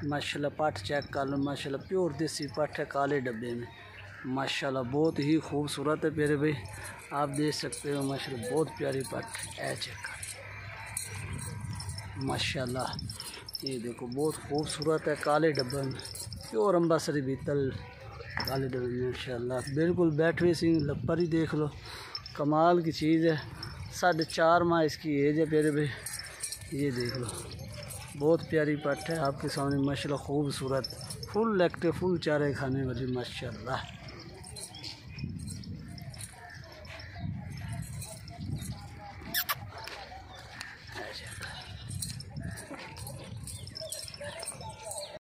माशाल्लाह पाठ चेक कर लो, माशाल्लाह प्योर देसी पाठ है, काले डब्बे में माशाल्लाह बहुत ही खूबसूरत है प्यारे भाई। आप देख सकते हो माशाल्लाह बहुत प्यारी पाठ है, चेक कर माशाल्लाह। ये देखो बहुत खूबसूरत है, काले डब्बे में प्योर अम्बासरी बीतल काले डब्बे में माशाल्लाह। बिल्कुल बैठवे सिंह लपर ही देख लो, कमाल की चीज़ है। 4.5 माह इसकी एज है प्यारे भाई। ये देख लो बहुत प्यारी पट है आपके सामने माशाल्लाह, खूबसूरत फुल एक्टिव फुल चारे खाने वाली माशाल्लाह।